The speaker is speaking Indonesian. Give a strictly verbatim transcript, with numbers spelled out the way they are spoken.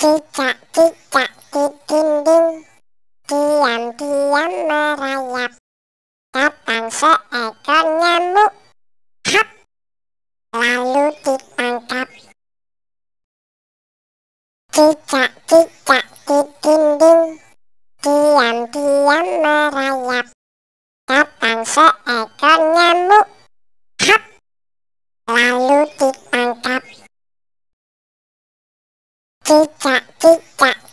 Cicak-cicak di dinding diam-diam merayap. Datang seekor nyamuk, hap, lalu ditangkap. Cicak-cicak di dinding diam-diam merayap. Datang seekor nyamuk, hap, lalu ditangkap. Cicak-cicak